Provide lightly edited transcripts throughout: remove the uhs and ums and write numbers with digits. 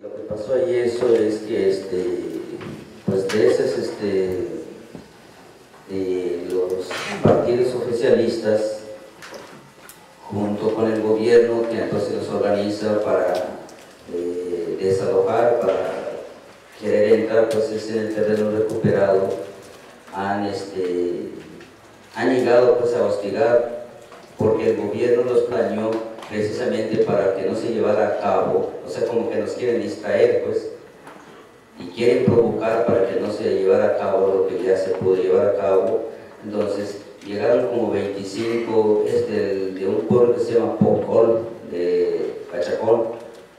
Lo que pasó ahí eso es que pues de esas los partidos oficialistas junto con el gobierno que entonces los organiza para desalojar, para querer entrar pues en el terreno recuperado, han llegado pues a hostigar porque el gobierno los planeó precisamente para que no se llevara a cabo, o sea, como que nos quieren distraer pues, y quieren provocar para que no se llevara a cabo lo que ya se pudo llevar a cabo. Entonces llegaron como 25, de un pueblo que se llama Pocol, de Pachacol,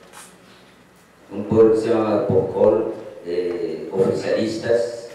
un pueblo que se llama Pocol, oficialistas.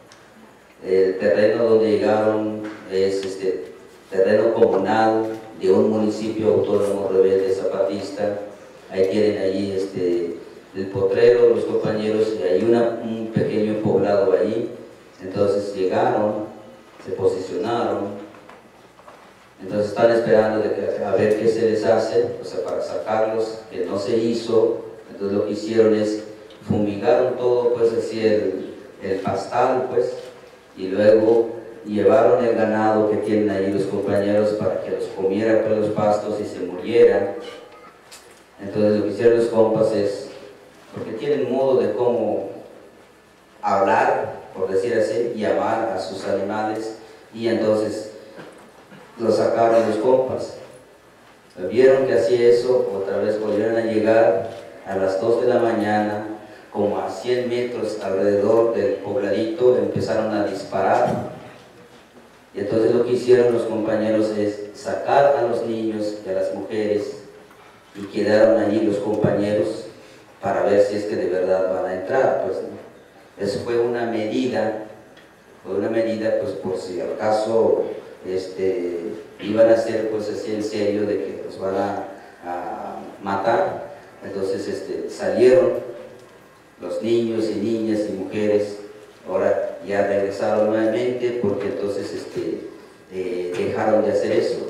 El terreno donde llegaron es terreno comunal de un municipio autónomo rebelde zapatista. Ahí tienen allí el potrero, los compañeros, y hay un pequeño poblado allí. Entonces llegaron, se posicionaron, entonces están esperando a ver qué se les hace, o sea, para sacarlos, que no se hizo. Entonces lo que hicieron es fumigaron todo, pues así el pastal, pues, y luego llevaron el ganado que tienen ahí los compañeros para que los comieran pues, los pastos y se murieran. Entonces lo que hicieron los compas es, porque tienen modo de cómo hablar, por decir así, llamar a sus animales, y entonces los sacaron los compas. Vieron que hacía eso, otra vez volvieron a llegar a las 2 de la mañana, como a 100 metros alrededor del pobladito, empezaron a disparar. Y entonces lo que hicieron los compañeros es sacar a los niños y a las mujeres, y quedaron allí los compañeros para ver si es que de verdad van a entrar, pues, ¿no? Eso fue una medida pues por si al caso iban a ser pues así en serio de que los van a matar. Entonces salieron los niños y niñas y mujeres, ahora ya regresaron nuevamente porque entonces dejaron de hacer eso.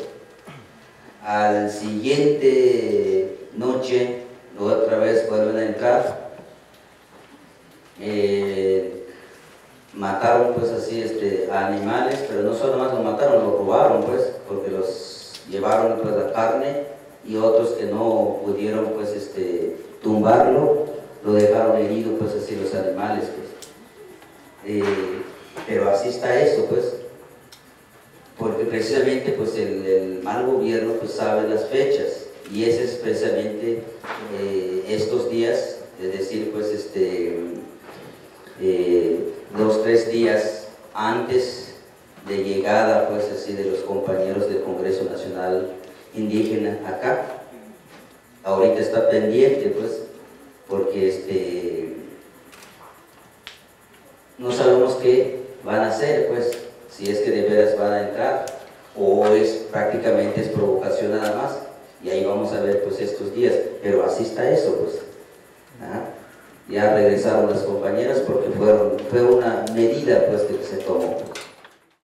Al siguiente noche otra vez vuelven a entrar, mataron pues así a animales, pero no solo más los mataron, los robaron pues, porque los llevaron pues la carne, y otros que no pudieron pues tumbarlo, lo dejaron herido pues así los animales pues. Pero así está eso pues, porque precisamente pues el mal gobierno pues sabe las fechas, y ese es precisamente estos días, es decir pues 2 o 3 días antes de llegada pues así de los compañeros del Congreso Nacional Indígena acá. Ahorita está pendiente pues, porque no sabemos qué van a hacer pues, si es que de veras van a entrar o prácticamente es provocación nada más, y ahí vamos a ver pues estos días, pero así está eso pues. Ya regresaron las compañeras porque fue una medida pues que se tomó.